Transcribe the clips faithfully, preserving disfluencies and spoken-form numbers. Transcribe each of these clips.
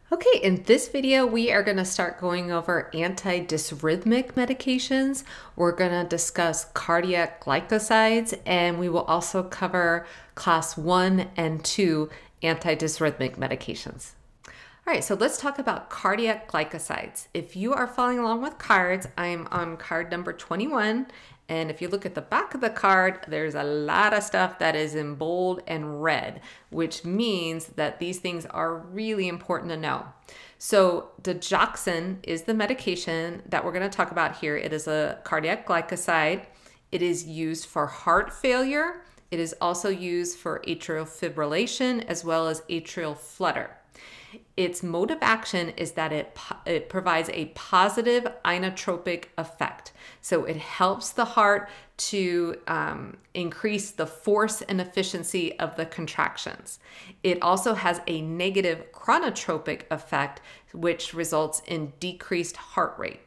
Okay, in this video, we are going to start going over antidysrhythmic medications. We're going to discuss cardiac glycosides, and we will also cover class one and two antidysrhythmic medications. All right, so let's talk about cardiac glycosides. If you are following along with cards, I'm on card number twenty-one. And if you look at the back of the card, there's a lot of stuff that is in bold and red, which means that these things are really important to know. So Digoxin is the medication that we're going to talk about here. It is a cardiac glycoside. It is used for heart failure. It is also used for atrial fibrillation as well as atrial flutter. Its mode of action is that it, it provides a positive inotropic effect. So it helps the heart to um, increase the force and efficiency of the contractions. It also has a negative chronotropic effect, which results in decreased heart rate.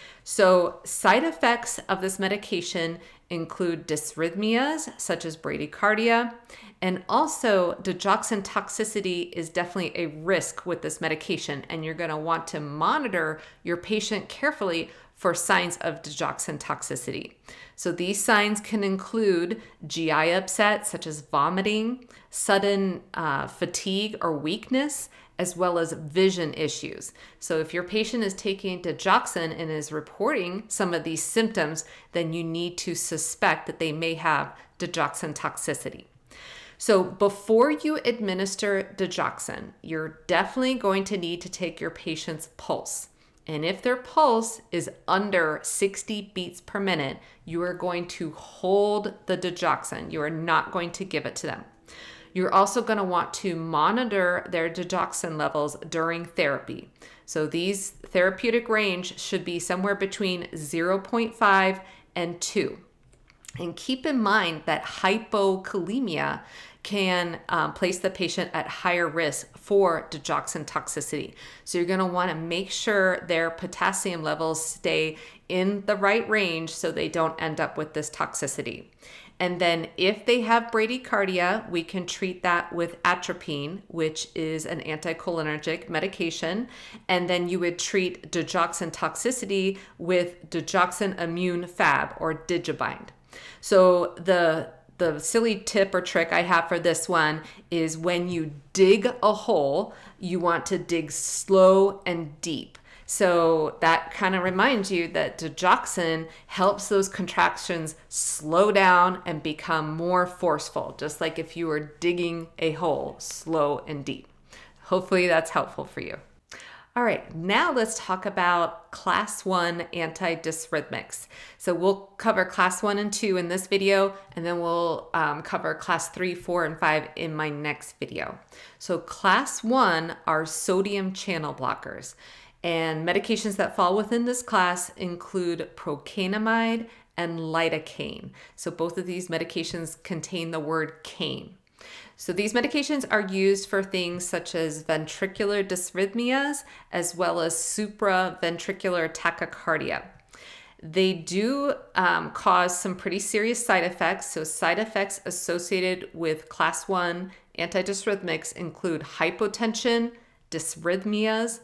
So side effects of this medication include dysrhythmias such as bradycardia, and also digoxin toxicity is definitely a risk with this medication, and you're going to want to monitor your patient carefully for signs of digoxin toxicity. So these signs can include G I upset such as vomiting, sudden uh, fatigue or weakness, as well as vision issues. So if your patient is taking digoxin and is reporting some of these symptoms, then you need to suspect that they may have digoxin toxicity. So before you administer digoxin, you're definitely going to need to take your patient's pulse. And if their pulse is under sixty beats per minute, you are going to hold the digoxin. You are not going to give it to them. You're also going to want to monitor their digoxin levels during therapy. So these therapeutic range should be somewhere between zero point five and two. And keep in mind that hypokalemia can um, place the patient at higher risk for digoxin toxicity. So you're going to want to make sure their potassium levels stay in the right range so they don't end up with this toxicity. And then if they have bradycardia, we can treat that with atropine, which is an anticholinergic medication. And then you would treat digoxin toxicity with digoxin immune fab or Digibind. So the The silly tip or trick I have for this one is when you dig a hole, you want to dig slow and deep. So that kind of reminds you that digoxin helps those contractions slow down and become more forceful, just like if you were digging a hole slow and deep. Hopefully that's helpful for you. All right, now let's talk about class one antidysrhythmics. So we'll cover class one and two in this video, and then we'll um, cover class three, four, and five in my next video. So class one are sodium channel blockers, and medications that fall within this class include procainamide and lidocaine. So both of these medications contain the word caine. So these medications are used for things such as ventricular dysrhythmias as well as supraventricular tachycardia. They do um, cause some pretty serious side effects. So side effects associated with class one antidysrhythmics include hypotension, dysrhythmias,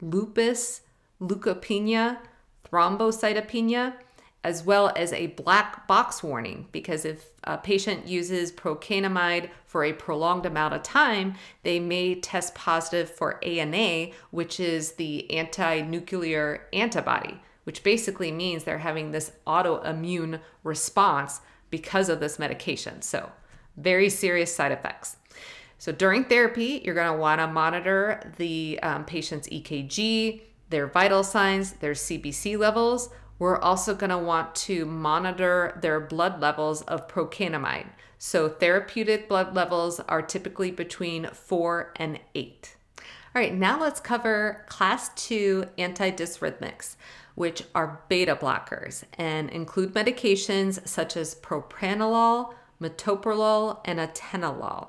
lupus, leukopenia, thrombocytopenia, as well as a black box warning, because if a patient uses procainamide for a prolonged amount of time, they may test positive for A N A, which is the anti-nuclear antibody, which basically means they're having this autoimmune response because of this medication. So very serious side effects. So during therapy, you're going to want to monitor the um, patient's E K G, their vital signs, their C B C levels. We're also going to want to monitor their blood levels of procainamide. So therapeutic blood levels are typically between four and eight. All right, now let's cover class two antidysrhythmics, which are beta blockers and include medications such as propranolol, metoprolol, and atenolol.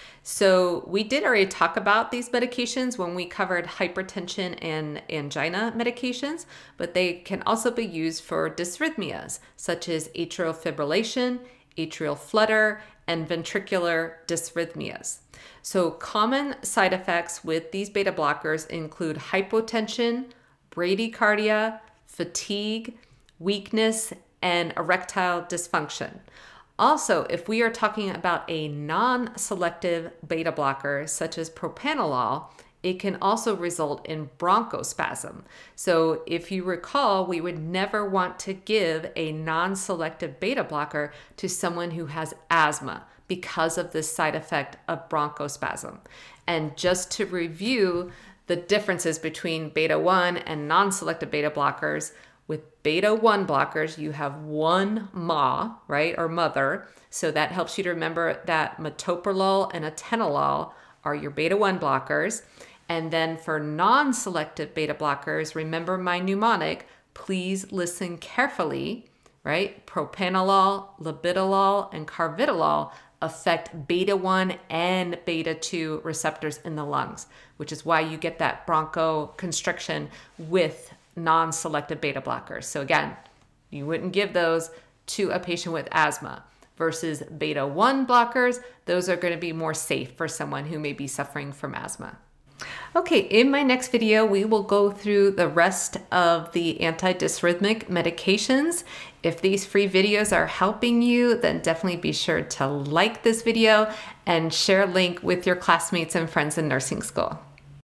So we did already talk about these medications when we covered hypertension and angina medications, but they can also be used for dysrhythmias such as atrial fibrillation, atrial flutter, and ventricular dysrhythmias. So common side effects with these beta blockers include hypotension, bradycardia, fatigue, weakness, and erectile dysfunction. Also, if we are talking about a non-selective beta blocker, such as propranolol, it can also result in bronchospasm. So if you recall, we would never want to give a non-selective beta blocker to someone who has asthma because of this side effect of bronchospasm. And just to review the differences between beta one and non-selective beta blockers, with beta one blockers, you have one ma, right, or mother. So that helps you to remember that metoprolol and atenolol are your beta one blockers. And then for non-selective beta blockers, remember my mnemonic, please listen carefully, right? Propranolol, labetalol, and carvedilol affect beta one and beta two receptors in the lungs, which is why you get that bronchoconstriction with non-selective beta blockers. So again, you wouldn't give those to a patient with asthma versus beta one blockers. Those are going to be more safe for someone who may be suffering from asthma. Okay, in my next video, we will go through the rest of the antidysrhythmic medications. If these free videos are helping you, then definitely be sure to like this video and share a link with your classmates and friends in nursing school.